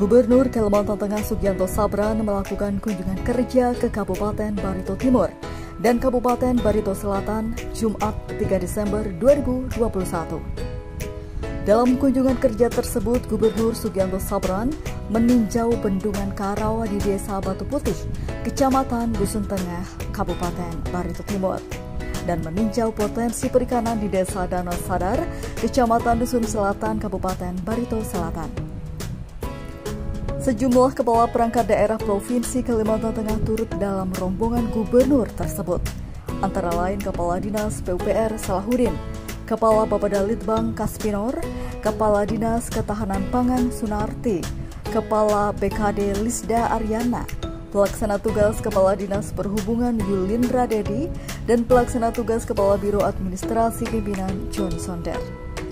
Gubernur Kalimantan Tengah Sugianto Sabran melakukan kunjungan kerja ke Kabupaten Barito Timur dan Kabupaten Barito Selatan Jumat 3 Desember 2021. Dalam kunjungan kerja tersebut, Gubernur Sugianto Sabran meninjau bendungan Karau di Desa Batu Putih, Kecamatan Dusun Tengah, Kabupaten Barito Timur, dan meninjau potensi perikanan di Desa Danau Sadar, Kecamatan Dusun Selatan, Kabupaten Barito Selatan. Sejumlah kepala perangkat daerah Provinsi Kalimantan Tengah turut dalam rombongan gubernur tersebut, antara lain Kepala Dinas PUPR Salahuddin, Kepala Bapeda Litbang Kaspinor, Kepala Dinas Ketahanan Pangan Sunarti, Kepala BKD Lisda Aryana, Pelaksana Tugas Kepala Dinas Perhubungan Yulindra Dedi, dan Pelaksana Tugas Kepala Biro Administrasi Pimpinan John Sonder.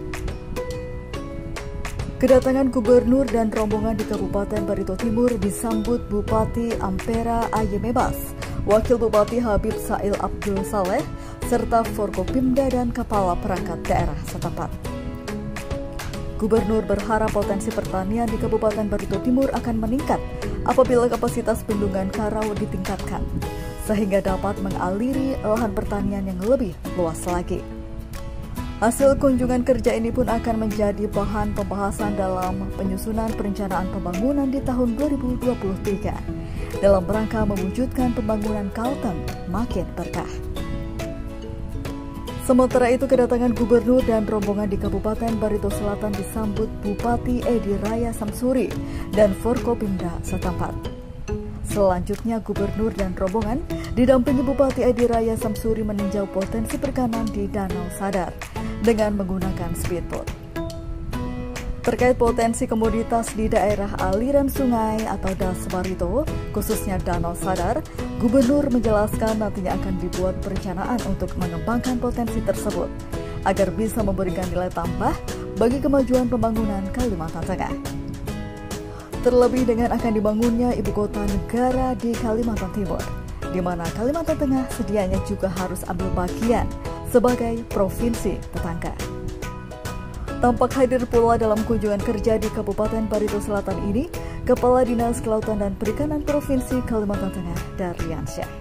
Kedatangan gubernur dan rombongan di Kabupaten Barito Timur disambut Bupati Ampera Ayemebas, Wakil Bupati Habib Sail Abdul Saleh, serta Forkopimda dan kepala perangkat daerah setempat. Gubernur berharap potensi pertanian di Kabupaten Barito Timur akan meningkat apabila kapasitas bendungan Karau ditingkatkan, sehingga dapat mengaliri lahan pertanian yang lebih luas lagi. Hasil kunjungan kerja ini pun akan menjadi bahan pembahasan dalam penyusunan perencanaan pembangunan di tahun 2023 dalam rangka mewujudkan pembangunan Kalteng makin berkah. Sementara itu, kedatangan gubernur dan rombongan di Kabupaten Barito Selatan disambut Bupati Edi Raya Samsuri dan Forkopimda setempat. Selanjutnya, gubernur dan rombongan didampingi Bupati Edi Raya Samsuri meninjau potensi perikanan di Danau Sadar dengan menggunakan speedboat. Terkait potensi komoditas di daerah aliran sungai atau Das Barito, khususnya Danau Sadar, Gubernur menjelaskan nantinya akan dibuat perencanaan untuk mengembangkan potensi tersebut agar bisa memberikan nilai tambah bagi kemajuan pembangunan Kalimantan Tengah. Terlebih dengan akan dibangunnya ibu kota negara di Kalimantan Timur, di mana Kalimantan Tengah sedianya juga harus ambil bagian sebagai provinsi tetangga. Tampak hadir pula dalam kunjungan kerja di Kabupaten Barito Selatan ini, Kepala Dinas Kelautan dan Perikanan Provinsi Kalimantan Tengah, Darliansyah.